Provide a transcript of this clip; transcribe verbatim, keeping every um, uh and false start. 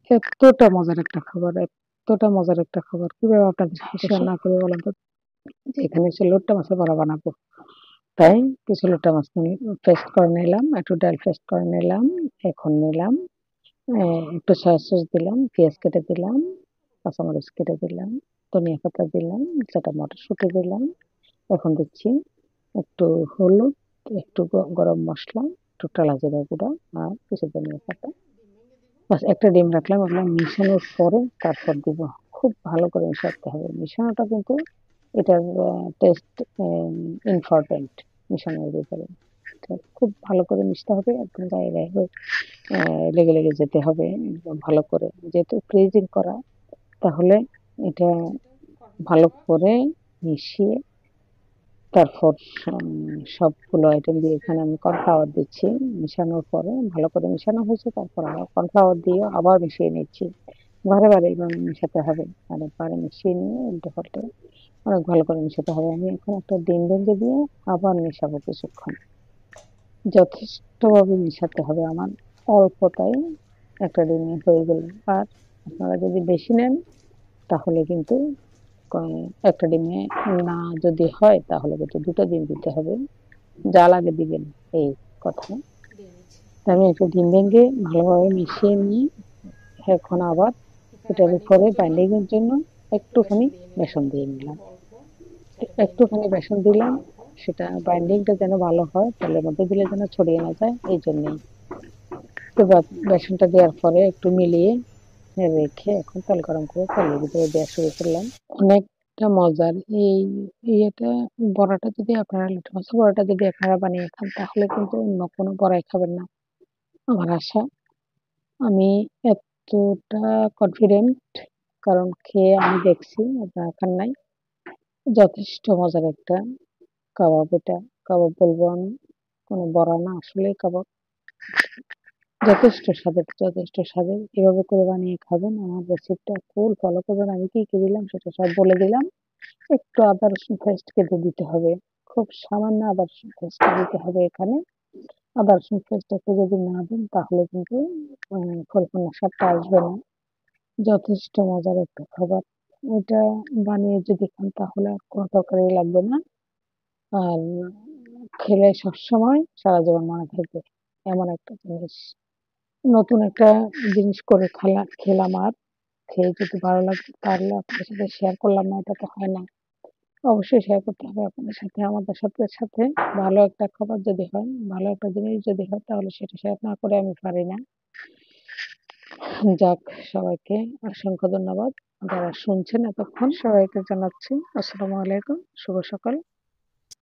এতটা মজার একটা খাবার, এতটা মজার একটা খাবার কিভাবে আপনাদের সাথে শেয়ার না করে বলেন তো? যে এখানে হচ্ছে লোট্টা মাছের বড়া বানাবো। তাই কিছু লোট্টা মাছ পেস্ট করে নিলাম, একটু ডাল পেস্ট করে নিলাম, এখন নিলাম আহ, একটু সয়া সস দিলাম, পেঁয়াজ কেটে দিলাম, কাঁচামরিচ কেটে দিলাম, ধনিয়া পাতা দিলাম, চাটা মটরশুঁটি দিলাম। এখন দিচ্ছি একটু হলুদ, একটু গ- গরম মশলা, একটু টালা জিরা গুঁড়া আর কিছু ধনিয়া পাতা। বাস একটা ডিম রাখলাম, ওগুলো মিশানোর পরে তারপর দিব। খুব ভালো করে মিশাতে হবে, মিশানোটা কিন্তু এটার টেস্ট ইম্পর্টেন্ট। মিশানোর ভিতরে তো খুব ভালো করে মিশতে হবে, একদম গায়ে গায়ে হয়ে, আহ, লেগে লেগে যেতে হবে একদম ভালো করে, যেহেতু ফ্রিজিং করা। তাহলে এটা ভালো করে মিশিয়ে তারপর উম, সবগুলো আইটেম দিয়ে এখানে আমি কর্নফ্লাওয়ার দিচ্ছি। মিশানোর পরে ভালো করে মিশানো হয়েছে, তারপর আবার কর্নফ্লাওয়ার দিয়ে আবার মিশিয়ে নিচ্ছি। বারে বারে এভাবে মেশাতে হবে, বারে মিশিয়ে নিয়ে উল্টে পাল্টে অনেক ভালো করে মেশাতে হবে। আমি এখন একটা ডিম ভেঙে দিয়ে আবার মেশাবো কিছুক্ষণ। যথেষ্টভাবে মেশাতে হবে আমার, অল্পটাই একটা ডিমে হয়ে গেল। আর আপনারা যদি বেশি নেন তাহলে কিন্তু কম, একটা ডিমে না যদি হয় তাহলে কিন্তু দুটো ডিম দিতে হবে, যা লাগে দিবেন, এই কথা। তা আমি একটা ডিম ভেঙে ভালোভাবে মিশিয়ে নিয়ে এখন আবার এটার উপরে বাইন্ডিং এর জন্য একটুখানি বেসন দিয়ে নিলাম। একটুখানি বেসন দিলাম, সেটা বাইন্ডিংটা যেন ভালো হয়, তেলের মধ্যে দিলে যেন ছড়িয়ে না যায়, এই জন্যই। তো বা- বেসনটা দেওয়ার পরে একটু মিলিয়ে রেখে এখন তেল গরম করে তেলের ভিতরে দেওয়া শুরু করলাম। অনেকটা মজার এই ইয়েটা, বড়াটা যদি আপনারা লিট্টা মাছের বড়াটা যদি আপনারা বানিয়ে খান তাহলে কিন্তু অন্য কোনো বড়াই খাবেন না, আমার আশা। আমি এতটা কনফিডেন্ট, কারণ খেয়ে আমি দেখছি, আপনারা খান নাই। যথেষ্ট মজার একটা কাবাব এটা। কাবাব বলবো আমি, কোনো বড়া না, আসলে কাবাব। যথেষ্ট স্বাদের, যথেষ্ট স্বাদের। এভাবে করে বানিয়ে খাবেন, আমার রেসিপিটা ফুল ফলো করবেন। আমি কি কি দিলাম সেটা সব বলে দিলাম। একটু আদা রসুন পেস্ট কেটে দিতে হবে, খুব সামান্য আদা রসুন পেস্ট দিতে হবে এখানে। আদা রসুন পেস্ট একটু যদি না দেন তাহলে কিন্তু উম, পরিপূর্ণ স্বাদটা আসবে না। যথেষ্ট মজার একটা খাবার এটা, বানিয়ে যদি খান তাহলে আর কোনো তরকারি লাগবে না। আর খেলে সবসময় সারা জীবন মনে থাকবে, এমন একটা জিনিস। নতুন একটা জিনিস করে খেলা খেলাম, আর খেয়ে যদি ভালো লাগে তাহলে আপনাদের সাথে শেয়ার করলাম না, এটা তো হয় না। অবশ্যই শেয়ার করতে হবে আপনাদের সাথে, আমাদের সাথে সাথে। ভালো একটা খাবার যদি হয়, ভালো একটা জিনিস যদি হয়, তাহলে সেটা শেয়ার না করে আমি পারি না। যাক, সবাইকে অসংখ্য ধন্যবাদ যারা শুনছেন এতক্ষণ। সবাইকে জানাচ্ছি আসসালামু আলাইকুম, শুভ সকাল।